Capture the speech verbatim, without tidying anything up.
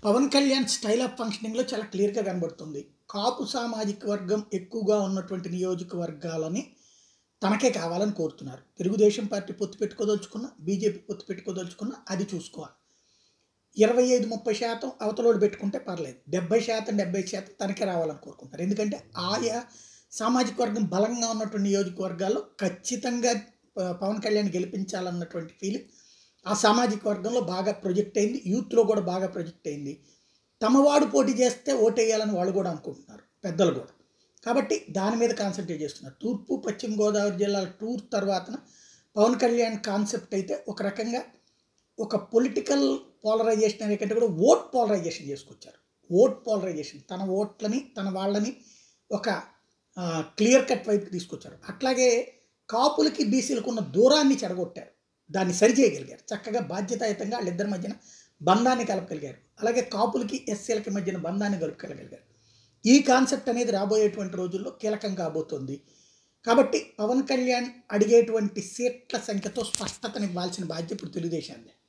Pawan Kalyan style of ఫంక్షనింగ్‌లో చాలా క్లియర్‌గా కనబడుతుంది. కాపు సామాజిక వర్గం ఎక్కువగా ఉన్నటువంటి నియోజకవర్గాలని తనకే కావాలని కోరుతున్నారు. తెలుగుదేశం పార్టీ పొత్తు పెట్టుకోదలుచుకున్నా, బీజేపీ పొత్తు పెట్టుకోదలుచుకున్నా అది చూసుకోవాలి. ఇరవై ఐదు, ముప్పై శాతం అవతలోడు పెట్టుకుంటే పర్లేదు. డెబ్బై శాతం డెబ్బై శాతం తనకే రావాలని కోరుకుంటారు. ఎందుకంటే ఆయా సామాజిక వర్గం బలంగా ఉన్నటువంటి నియోజకవర్గాల్లో ఖచ్చితంగా ప పవన్ కళ్యాణ్ గెలిపించాలన్నటువంటి ఫీలింగ్ ఆ సామాజిక వర్గంలో బాగా ప్రొజెక్ట్ అయింది. యూత్‌లో కూడా బాగా ప్రొజెక్ట్ అయింది. తమవాడు పోటీ చేస్తే ఓటేయాలని వాళ్ళు కూడా అనుకుంటున్నారు. పెద్దలు కూడా. కాబట్టి దాని మీద కాన్సంట్రేట్ చేస్తున్నారు. తూర్పు, పశ్చిమ గోదావరి జిల్లాల టూర్ తర్వాతన పవన్ కళ్యాణ్ కాన్సెప్ట్ అయితే ఒక రకంగా ఒక పొలిటికల్ పోలరైజేషన్ అనే కంటే కూడా ఓట్ పోలరైజేషన్ చేసుకొచ్చారు. ఓట్ పోలరైజేషన్ తన ఓట్లని, తన వాళ్ళని ఒక ఆహ్, క్లియర్ కట్ వైపుకి తీసుకొచ్చారు. అట్లాగే కాపులకి, బీసీలకు ఉన్న దూరాన్ని చెడగొట్టారు. దాన్ని సరిచేయగలిగారు. చక్కగా బాధ్యతాయుతంగా ఆళ్ళిద్దరి మధ్యన బంధాన్ని కలపగలిగారు. అలాగే కాపులకి, ఎస్సీలకి మధ్యన బంధాన్ని కలుపుకోగలిగారు. ఈ కాన్సెప్ట్ అనేది రాబోయేటువంటి రోజుల్లో కీలకం కాబోతోంది. కాబట్టి పవన్ కళ్యాణ్ అడిగేటువంటి సీట్ల సంఖ్యతో స్పష్టతనివ్వాల్సిన బాధ్యత ఇప్పుడు తెలుగుదేశానిదే.